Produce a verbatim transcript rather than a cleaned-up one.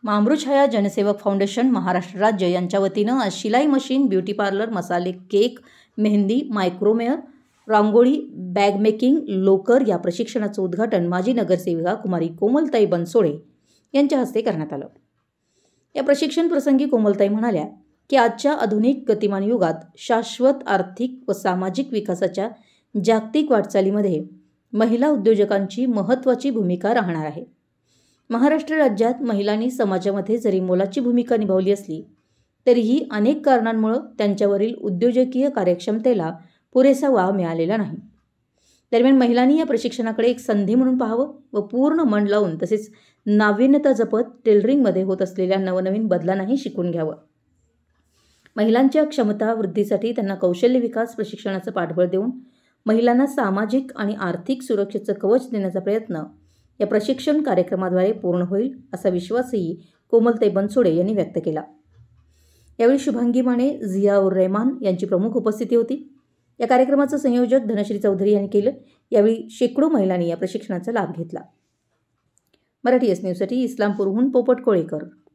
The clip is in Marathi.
मामृछाया जनसेवक फाउंडेशन महाराष्ट्र राज्य यांच्या वतीनं आज शिलाई मशीन, ब्युटी पार्लर, मसाले केक, मेहंदी, मायक्रोमेअर, रांगोळी, बॅग मेकिंग, लोकर या प्रशिक्षणाचं उद्घाटन माजी नगरसेविका कुमारी कोमलताई बनसोडे यांच्या हस्ते करण्यात आलं। या प्रशिक्षण प्रसंगी कोमलताई म्हणाल्या की आजच्या आधुनिक गतिमान युगात शाश्वत आर्थिक व सामाजिक विकासाच्या जागतिक वाटचालीमध्ये महिला उद्योजकांची महत्त्वाची भूमिका राहणार आहे। महाराष्ट्र राज्यात महिलांनी समाजामध्ये जरी मोलाची भूमिका निभावली असली तरीही अनेक कारणांमुळे त्यांच्यावरील उद्योजकीय कार्यक्षमतेला पुरेसा वाव मिळालेला नाही। दरम्यान महिलांनी या प्रशिक्षणाकडे एक संधी म्हणून पाहावं व पूर्ण मन लावून तसेच नाविन्यता जपत टेलरिंगमध्ये होत असलेल्या नवनवीन बदलांनाही शिकून घ्यावं। महिलांच्या क्षमता वृद्धीसाठी त्यांना कौशल्य विकास प्रशिक्षणाचं पाठबळ देऊन महिलांना सामाजिक आणि आर्थिक सुरक्षेचं कवच देण्याचा प्रयत्न या प्रशिक्षण कार्यक्रमाद्वारे पूर्ण होईल असा विश्वासही कोमलताई बनसोडे यांनी व्यक्त केला। यावेळी शुभांगी माने, झिया उर रहमान यांची प्रमुख उपस्थिती होती। या कार्यक्रमाचं संयोजक धनश्री चौधरी यांनी केलं। यावेळी शेकडो महिलांनी या प्रशिक्षणाचा लाभ घेतला। मराठी एस न्यूजसाठी इस्लामपूरहून पोपट कोळेकर।